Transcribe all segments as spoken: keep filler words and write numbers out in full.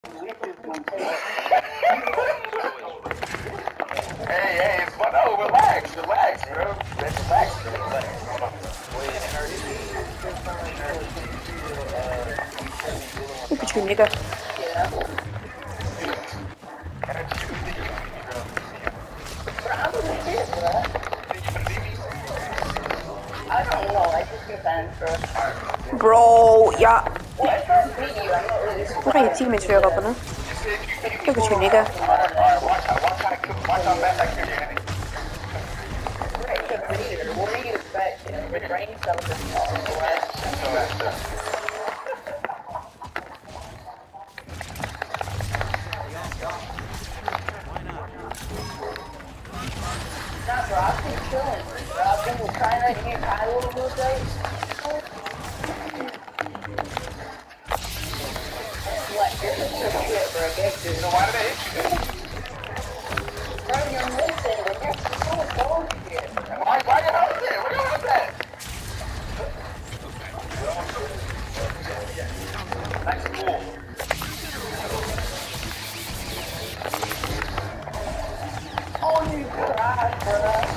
Hey, hey, it's fun. No, relax, relax, bro. Relax, bro. Relax. Hold on. Look at you, nigga. I don't know, I just get fans, bro. Bro, ja. Well, I first meet you, I'm not really Hoe gaan je teammates weer op, hè? Look at you, nigga. Alright, alright, watch out, watch how, watch how fast I kill your enemy. great a breeder. What do you expect? You know, the brain cells are small. Not bro, I've been chilling. Bro, I've been trying to get high a little bit, right? What? You're such a shit, bro. Get You know why did I hit you? Bro, you're missing, but you're so bullshit. Why, why you out there? What you with that? That's cool. Oh, you cried, bro.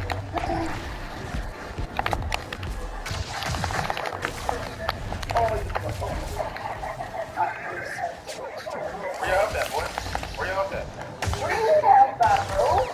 Where you up at, boy? Where you up at? Where you have that, bro?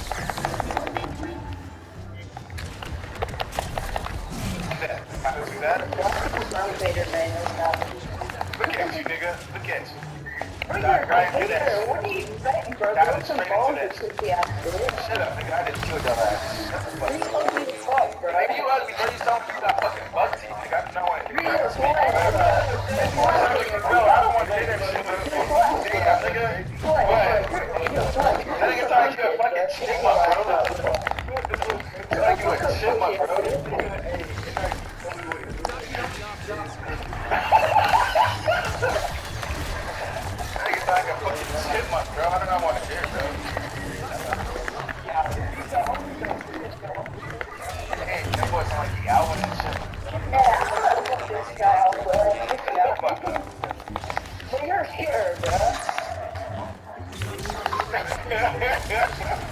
How to do that? Motivator, man, no stop. Look at you, nigga. Look at you. Bro, Nah, you're Brian, a do that. hater. What are you expecting, bro? Got Throw it some straight balls into or that. sixty ass bitch. Shut up, nigga. I didn't kill your ass. That's a You're fucking. so weak as fuck, bro. Maybe you ugly, bro. You don't you got fucking bug teeth, nigga. I know it. You're a sweat, bro. Bro, I don't want to say that shit, man. Damn, nigga. What? That nigga thought you a fucking chipmunk, bro. You like you a chipmunk, bro. Nigga thought like a fucking chipmunk, bro. I don't know what to hear, bro. Hey, that boy sound like he out with that shit. Yeah, fuck this guy out, bro. But you're a hater, bro.